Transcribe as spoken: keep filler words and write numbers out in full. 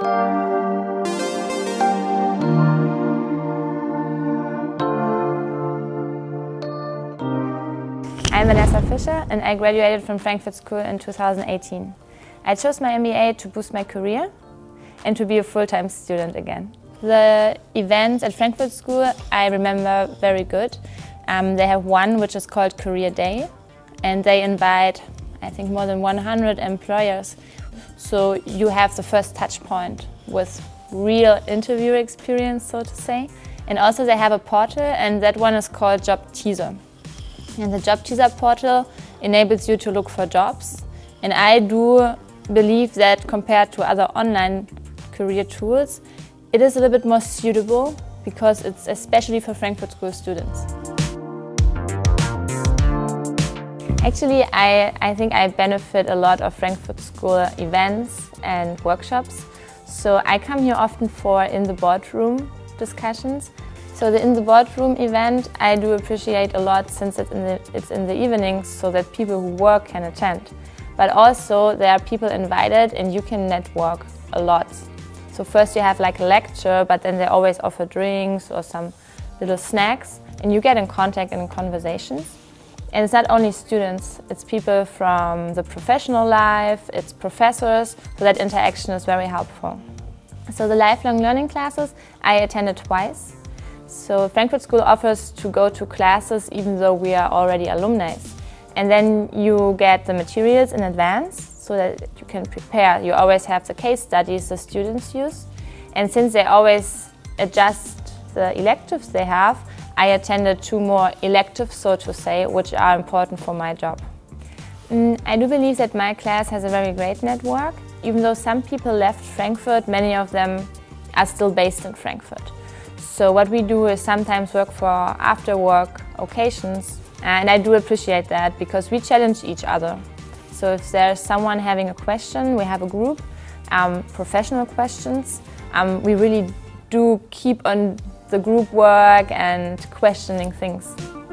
I'm Vanessa Fischer and I graduated from Frankfurt School in two thousand eighteen. I chose my M B A to boost my career and to be a full-time student again. The events at Frankfurt School I remember very good. Um, they have one which is called Career Day, and they invite, I think, more than one hundred employers. So you have the first touch point with real interview experience, so to say. And also they have a portal, and that one is called Job Teaser. And the Job Teaser portal enables you to look for jobs. And I do believe that compared to other online career tools, it is a little bit more suitable because it's especially for Frankfurt School students. Actually, I, I think I benefit a lot of Frankfurt School events and workshops. So I come here often for in the boardroom discussions. So the in the boardroom event I do appreciate a lot since it's in, the, it's in the evenings so that people who work can attend. But also there are people invited and you can network a lot. So first you have like a lecture, but then they always offer drinks or some little snacks, and you get in contact and in conversations. And it's not only students, it's people from the professional life, it's professors, so that interaction is very helpful. So the lifelong learning classes I attended twice. So Frankfurt School offers to go to classes even though we are already alumni. And then you get the materials in advance so that you can prepare. You always have the case studies the students use. And since they always adjust the electives they have, I attended two more electives, so to say, which are important for my job. Mm, I do believe that my class has a very great network. Even though some people left Frankfurt, many of them are still based in Frankfurt. So what we do is sometimes work for after-work occasions, and I do appreciate that because we challenge each other. So if there's someone having a question, we have a group, um, professional questions. Um, we really do keep on the group work and questioning things.